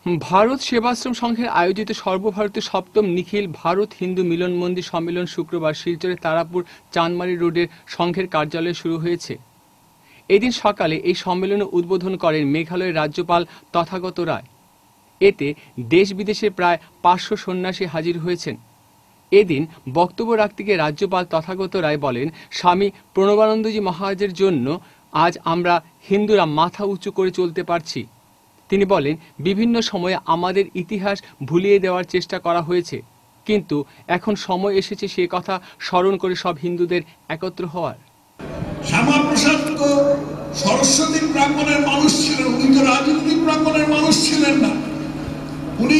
ভারত সেবাশ্রম সংঘের আয়োজিত সর্বভারতীয় সপ্তম নিখিল ভারত হিন্দু মিলন মন্দির সম্মেলন শুক্রবার শিলচরের তারাপুর চাঁদমারি রোডের সংঘের কার্যালয়ে শুরু হয়েছে। এদিন সকালে এই সম্মেলনে উদ্বোধন করেন মেঘালয়ের রাজ্যপাল তথাগত রায়। এতে দেশ বিদেশের প্রায় 500 সন্ন্যাসী হাজির হয়েছেন। এদিন বক্তব্য রাখতে গিয়ে রাজ্যপাল তথাগত রায় বলেন, স্বামী প্রণবানন্দজি মহারাজের জন্য আজ আমরা হিন্দুরা মাথা উঁচু করে চলতে পারছি। তিনি বলেন, বিভিন্ন সময়ে আমাদের ইতিহাস ভুলিয়ে দেওয়ার চেষ্টা করা হয়েছে, কিন্তু এখন সময় এসেছে সে কথা স্মরণ করে সব হিন্দুদের একত্র হওয়ার। শ্যামাপ্রসাদ তো সরস্বতীর প্রাঙ্গণের মানুষ ছিলেন, উনি তো রাজনৈতিক প্রাঙ্গণের মানুষ ছিলেন না। উনি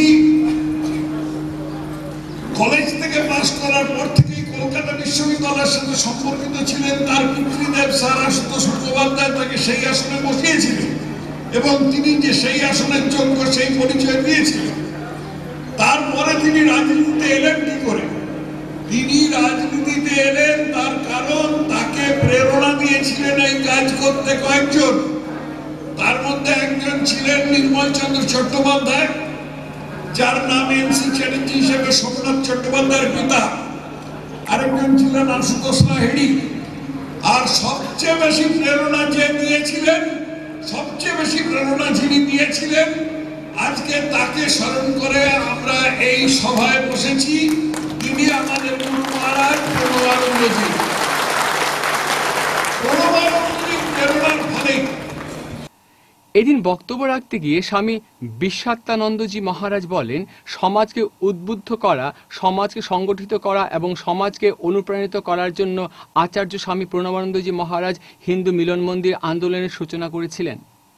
কলেজ থেকে পাশ করার পর থেকেই কলকাতা বিশ্ববিদ্যালয়ের সাথে সম্পর্কিত ছিলেন। তার পিতৃদেব স্যার আশুতোষ মুখোপাধ্যায় তাকে সেই আসনে বসিয়েছিলেন এবং তিনি যে সেই আসনের যোগ্য সেই পরিচয় দিয়েছিলেন। তারপরে তিনি রাজনীতিতে এলেন কি করে? তিনি রাজনীতিতে এলেন তার কারণ তাকে প্রেরণা দিয়েছিলেন এই কাজ করতে কয়েকজন। তার মধ্যে একজন ছিলেন নির্মল চন্দ্র চট্টোপাধ্যায়, যার নাম এনসি চ্যাটার্জি হিসেবে সোমনাথ চট্টোপাধ্যায়ের পিতা। আরেকজন ছিলেন আশুতোষ লাহিড়ী। আর সবচেয়ে বেশি প্রেরণা যে দিয়েছিলেন, সবচেয়ে বেশি প্রেরণা যিনি দিয়েছিলেন, আজকে তাকে স্মরণ করে আমরা এই সভায় বসেছি। তিনি আমাদের গুরু মহারাজ প্রণবানন্দজি। প্রণবানন্দজির প্রেরণার ফলে এদিন বক্তব্য রাখতে গিয়ে স্বামী বিশ্বাত্মানন্দজি মহারাজ বলেন, সমাজকে উদ্বুদ্ধ করা, সমাজকে সংগঠিত করা এবং সমাজকে অনুপ্রাণিত করার জন্য আচার্য স্বামী প্রণবানন্দজি মহারাজ হিন্দু মিলন মন্দির আন্দোলনের সূচনা করেছিলেন।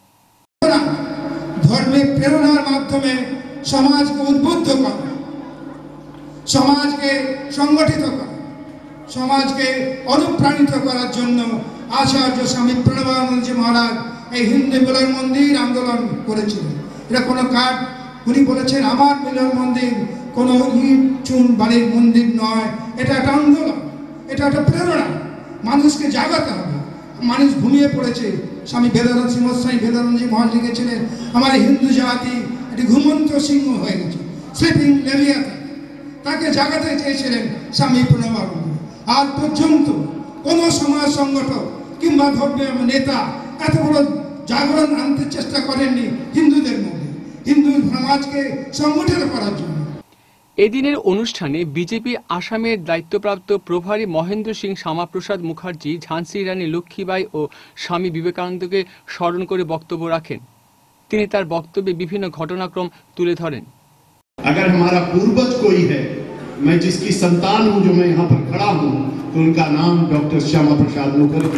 ধর্মের প্রেরণার মাধ্যমে সমাজকে উদ্বুদ্ধ করা, সমাজকে সংগঠিত করা, সমাজকে অনুপ্রাণিত করার জন্য আচার্য স্বামী প্রণবানন্দজি মহারাজ এই হিন্দু মিলন মন্দির আন্দোলন করেছিলেন। এটা কোনো কাঠ, উনি বলেছেন আমার মিলন মন্দির কোনো ইট চুন বাড়ির মন্দির নয়, এটা একটা আন্দোলন, এটা একটা প্রেরণা। মানুষকে জাগাতে হবে। মানুষ ঘুমিয়ে পড়েছে। স্বামী বেদানন্দ শ্রীমৎস্বামী বেদানন্দজি মহারাজ লিখেছিলেন, আমার হিন্দু জাতি একটি ঘুমন্ত সিংহ হয়ে গেছে, স্লিপিং লেভিয়াথান। তাকে জাগাতে চেয়েছিলেন স্বামী প্রণবানন্দ। আজ পর্যন্ত কোনো সমাজ সংগঠক কিংবা ধর্মীয় নেতা এত বড় জাগরণ আনতে চেষ্টা করেননি হিন্দুদের মধ্যে, হিন্দু সমাজকে সংগঠিত করার জন্য। এদিনের অনুষ্ঠানে বিজেপি আসামের দায়িত্বপ্রাপ্ত প্রভারী মহেন্দ্র সিং শ্যামাপ্রসাদ মুখার্জি ঝাঁসি রানী লক্ষ্মীবাই ও স্বামী বিবেকানন্দকে স্মরণ করে বক্তব্য রাখেন। তিনি তার বক্তব্যে বিভিন্ন ঘটনাক্রম তুলে ধরেন। अगर हमारा पूर्वज कोई है, मैं जिसकी संतान हूं, जो मैं यहाँ पर खड़ा हूं, तो उनका नाम डॉक्टर श्यामा प्रसाद मुखर्जी।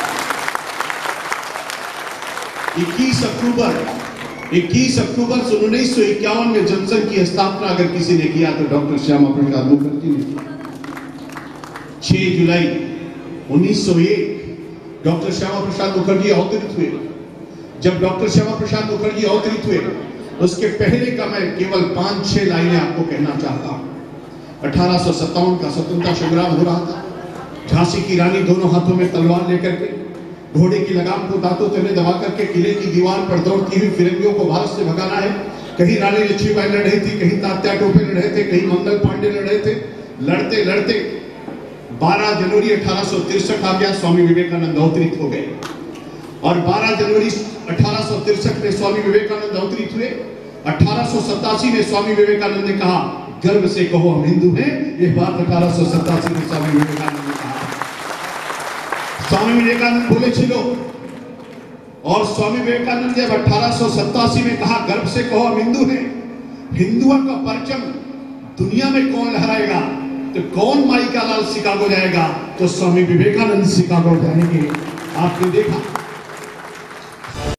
21 अक्टूबर 1951 में जनसंघ की स्थापना अगर किसी ने किया तो डॉक्टर श्यामा प्रसाद मुखर्जी ने। 6 जुलाई 1901 डॉक्टर श्यामा प्रसाद मुखर्जी अवतरित हुए। जब डॉक्टर श्यामा प्रसाद मुखर्जी अवतरित हुए, उसके पहले का मैं केवल 5-6 लाइनें आपको कहना चाहता हूं। 1857 का स्वतंत्रता संग्राम हो रहा था। झांसी की रानी दोनों हाथों में तलवार लेकर के, घोड़े की लगाम को दांतों तले दबा करके किले की दीवार पर दौड़ती हुई फिरंगियों को भारत से भगाना है। कहीं रानी लक्ष्मीबाई लड़ रही थी, कहीं तात्या टोपे लड़ रहे थे, कहीं मंगल पांडे लड़ रहे थे। लड़ते लड़ते 12 जनवरी 1863 आ गया, स्वामी विवेकानंद अवतरित हो गए। और 12 जनवरी 1863 में स्वामी विवेकानंद अवतरित हुए। 1887 में स्वामी विवेकानंद ने कहा, गर्व से कहो हम हिंदू हैं। यह बात 1887 में स्वामी विवेकानंद ने कहा। स्वामी विवेकानंद बोले छिलो, और स्वामी विवेकानंद जब 1887 में कहा गर्व से कहो हम हिंदू हैं, हिंदुओं का परचम दुनिया में कौन लहराएगा, तो कौन माई का लाल शिकागो जाएगा, तो स्वामी विवेकानंद शिकागो जाएंगे। आपने देखा